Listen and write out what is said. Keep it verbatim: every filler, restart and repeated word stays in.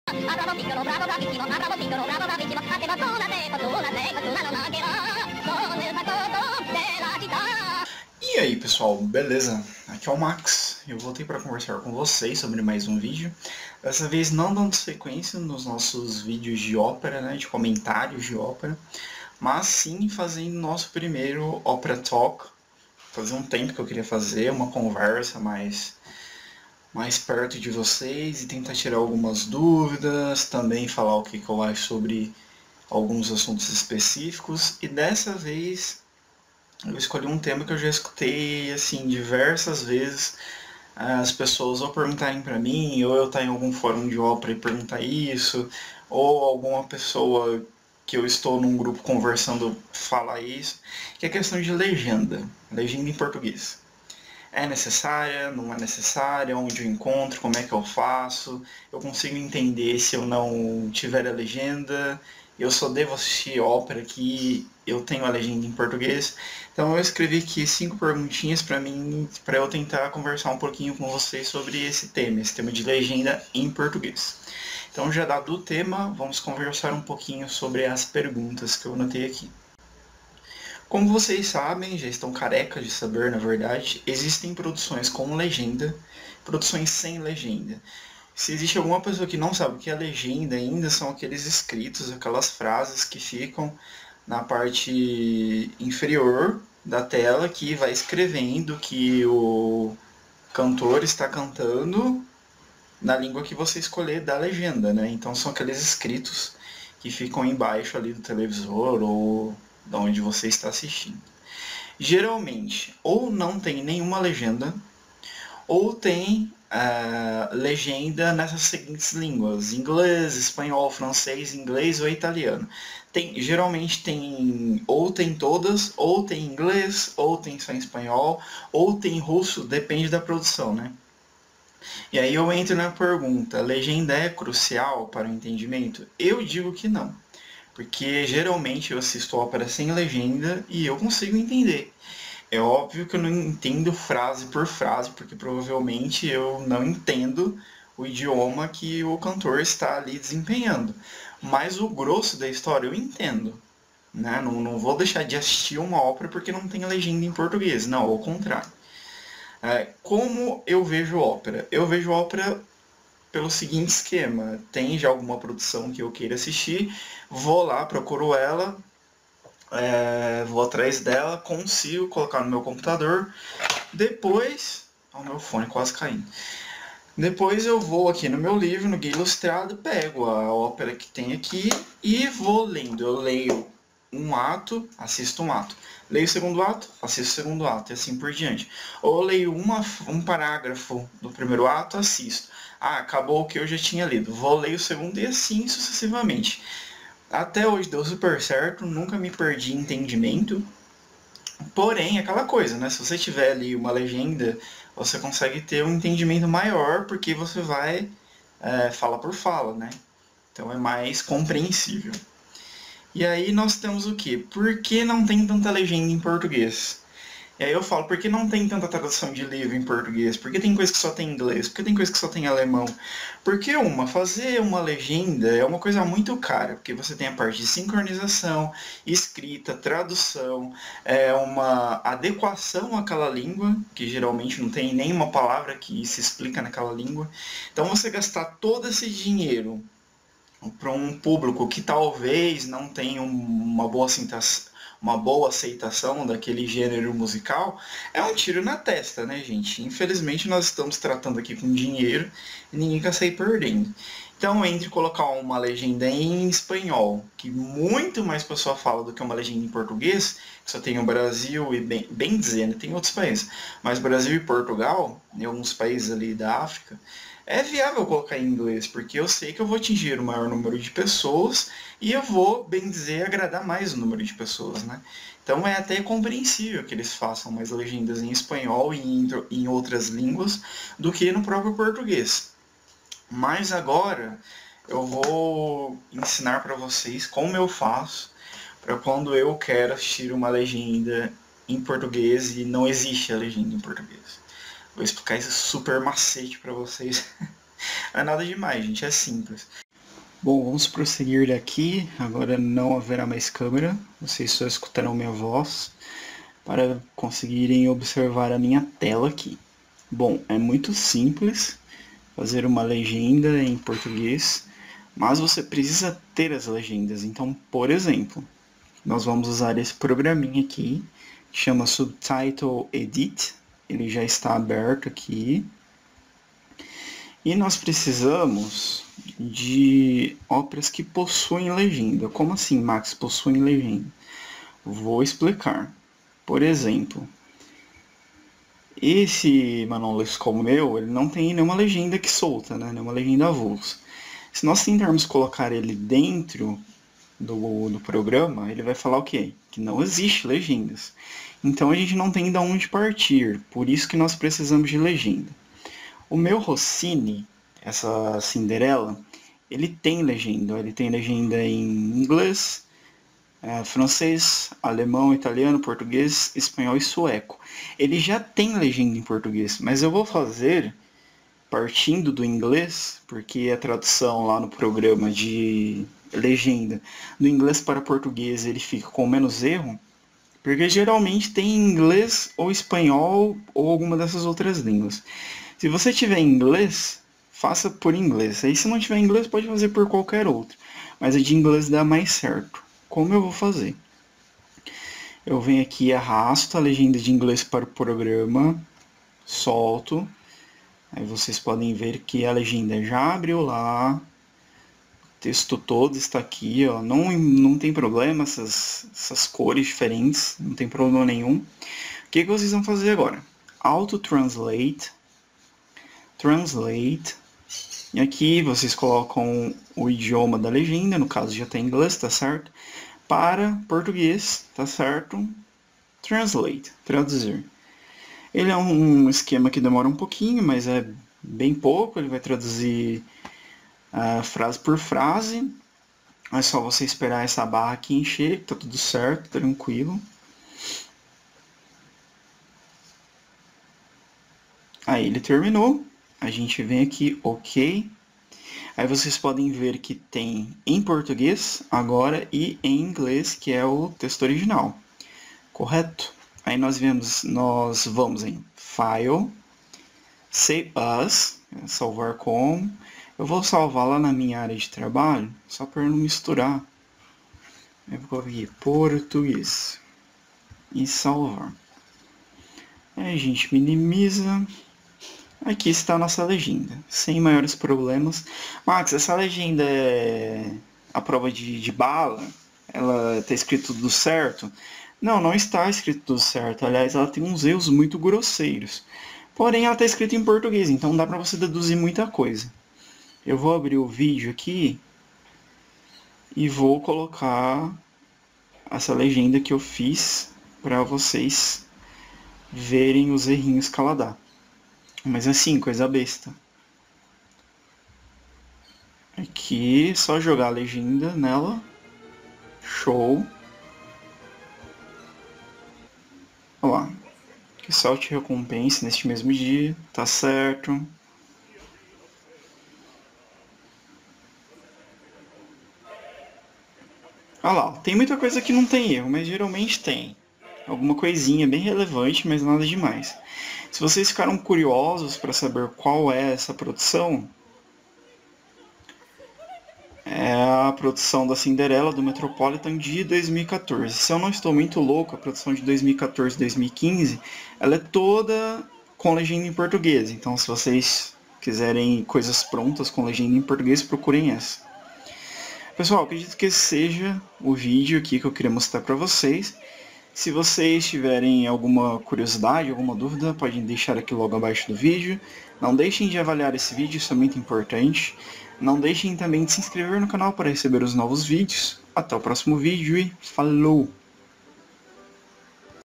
E aí pessoal, beleza? Aqui é o Max, eu voltei para conversar com vocês sobre mais um vídeo. Dessa vez não dando sequência nos nossos vídeos de ópera, né, de comentários de ópera, mas sim fazendo nosso primeiro Opera Talk. Fazia um tempo que eu queria fazer uma conversa mais, mais perto de vocês e tentar tirar algumas dúvidas, também falar o que, que eu acho sobre alguns assuntos específicos. E dessa vez eu escolhi um tema que eu já escutei assim diversas vezes as pessoas ou perguntarem para mim, ou eu estar em algum fórum de ópera e perguntar isso, ou alguma pessoa que eu estou num grupo conversando falar isso, que é a questão de legenda, legenda em português. É necessária, não é necessária, onde eu encontro, como é que eu faço, eu consigo entender se eu não tiver a legenda, eu só devo assistir ópera que eu tenho a legenda em português. Então eu escrevi aqui cinco perguntinhas para mim, para eu tentar conversar um pouquinho com vocês sobre esse tema, esse tema de legenda em português. Então já dado o tema, vamos conversar um pouquinho sobre as perguntas que eu anotei aqui. Como vocês sabem, já estão carecas de saber, na verdade, existem produções com legenda, produções sem legenda. Se existe alguma pessoa que não sabe o que é legenda ainda, são aqueles escritos, aquelas frases que ficam na parte inferior da tela, que vai escrevendo que o cantor está cantando na língua que você escolher da legenda, né? Então são aqueles escritos que ficam embaixo ali do televisor ou de onde você está assistindo. Geralmente, ou não tem nenhuma legenda, ou tem uh, legenda nessas seguintes línguas: inglês, espanhol, francês, inglês ou italiano. Tem, geralmente tem, ou tem todas, ou tem inglês, ou tem só em espanhol, ou tem russo, depende da produção, né? E aí eu entro na pergunta: legenda é crucial para o entendimento? Eu digo que não, porque geralmente eu assisto ópera sem legenda e eu consigo entender. É óbvio que eu não entendo frase por frase, porque provavelmente eu não entendo o idioma que o cantor está ali desempenhando. Mas o grosso da história eu entendo. Né? Não, não vou deixar de assistir uma ópera porque não tem legenda em português. Não, ao contrário. É, como eu vejo ópera? Eu vejo ópera pelo seguinte esquema: tem já alguma produção que eu queira assistir, vou lá, procuro ela, é, vou atrás dela, consigo colocar no meu computador, depois... Olha o meu fone quase caindo. Depois eu vou aqui no meu livro, no Guia Ilustrado, pego a ópera que tem aqui e vou lendo. Eu leio um ato, assisto um ato. Leio o segundo ato, assisto o segundo ato, e assim por diante. Ou eu leio uma, um parágrafo do primeiro ato, assisto. Ah, acabou o que eu já tinha lido. Vou ler o segundo e assim sucessivamente. Até hoje deu super certo, nunca me perdi em entendimento. Porém, aquela coisa, né? Se você tiver ali uma legenda, você consegue ter um entendimento maior, porque você vai é, fala por fala, né? Então é mais compreensível. E aí nós temos o quê? Por que não tem tanta legenda em português? E aí eu falo, por que não tem tanta tradução de livro em português? Por que tem coisa que só tem inglês? Por que tem coisa que só tem alemão? Porque, uma, fazer uma legenda é uma coisa muito cara, porque você tem a parte de sincronização, escrita, tradução, é uma adequação àquela língua, que geralmente não tem nenhuma palavra que se explica naquela língua. Então você gastar todo esse dinheiro para um público que talvez não tenha uma boa aceitação, uma boa aceitação daquele gênero musical, é um tiro na testa, né, gente? Infelizmente nós estamos tratando aqui com dinheiro e ninguém quer sair perdendo. Então, entre colocar uma legenda em espanhol, que muito mais pessoa fala do que uma legenda em português, que só tem o Brasil e, bem, bem dizendo, tem outros países, mas Brasil e Portugal, em alguns países ali da África, é viável colocar em inglês, porque eu sei que eu vou atingir o maior número de pessoas e eu vou, bem dizer, agradar mais o número de pessoas, né? Então é até compreensível que eles façam mais legendas em espanhol e em, em outras línguas do que no próprio português. Mas agora eu vou ensinar para vocês como eu faço para quando eu quero assistir uma legenda em português e não existe a legenda em português. Vou explicar esse super macete para vocês. Não é nada demais, gente, é simples. Bom, vamos prosseguir daqui. Agora não haverá mais câmera, vocês só escutarão minha voz para conseguirem observar a minha tela aqui. Bom, é muito simples fazer uma legenda em português, mas você precisa ter as legendas. Então, por exemplo, nós vamos usar esse programinha aqui, que chama Subtitle Edit. Ele já está aberto aqui. E nós precisamos de óperas que possuem legenda. Como assim, Max, possuem legenda? Vou explicar. Por exemplo, esse Manon Lescaut meu, ele não tem nenhuma legenda aqui solta, né? Nenhuma legenda avulsa. Se nós tentarmos colocar ele dentro do, do programa, ele vai falar o quê? Que não existe legendas. Então a gente não tem de onde partir, por isso que nós precisamos de legenda. O meu Rossini, essa Cinderela, ele tem legenda. Ele tem legenda em inglês, é, francês, alemão, italiano, português, espanhol e sueco. Ele já tem legenda em português, mas eu vou fazer partindo do inglês, porque a tradução lá no programa de legenda do inglês para português ele fica com menos erro, porque geralmente tem inglês ou espanhol ou alguma dessas outras línguas. Se você tiver inglês, faça por inglês. Aí se não tiver inglês, pode fazer por qualquer outro. Mas a de inglês dá mais certo. Como eu vou fazer? Eu venho aqui e arrasto a legenda de inglês para o programa, solto. Aí vocês podem ver que a legenda já abriu lá. O texto todo está aqui, ó. Não, não tem problema, essas, essas cores diferentes, não tem problema nenhum. O que, que vocês vão fazer agora? Auto Translate. Translate. E aqui vocês colocam o idioma da legenda, no caso já tem inglês, tá certo? Para português, tá certo? Translate, traduzir. Ele é um esquema que demora um pouquinho, mas é bem pouco. Ele vai traduzir uh, frase por frase. É só você esperar essa barra aqui encher, que tá tudo certo, tranquilo. Aí ele terminou. A gente vem aqui, ok. Aí vocês podem ver que tem em português agora e em inglês, que é o texto original. Correto? Aí nós vemos, nós vamos em File, Save As, salvar como. Eu vou salvar lá na minha área de trabalho, só para não misturar. Eu vou colocar aqui português e salvar. Aí a gente minimiza. Aqui está a nossa legenda, sem maiores problemas. Max, essa legenda é a prova de, de bala? Ela está escrito tudo certo? Não, não está escrito tudo certo. Aliás, ela tem uns erros muito grosseiros. Porém, ela está escrita em português, então dá para você deduzir muita coisa. Eu vou abrir o vídeo aqui e vou colocar essa legenda que eu fiz para vocês verem os errinhos que ela dá. Mas assim, coisa besta. Aqui, só jogar a legenda nela. Show. Olha lá. Que só te recompense neste mesmo dia. Tá certo. Olha lá. Tem muita coisa que não tem erro, mas geralmente tem. Alguma coisinha bem relevante, mas nada demais. Se vocês ficaram curiosos para saber qual é essa produção, é a produção da Cinderela do Metropolitan de dois mil e quatorze. Se eu não estou muito louco, a produção de dois mil e quatorze e dois mil e quinze, ela é toda com legenda em português. Então, se vocês quiserem coisas prontas com legenda em português, procurem essa. Pessoal, acredito que esse seja o vídeo aqui que eu queria mostrar para vocês. Se vocês tiverem alguma curiosidade, alguma dúvida, podem deixar aqui logo abaixo do vídeo. Não deixem de avaliar esse vídeo, isso é muito importante. Não deixem também de se inscrever no canal para receber os novos vídeos. Até o próximo vídeo e falou!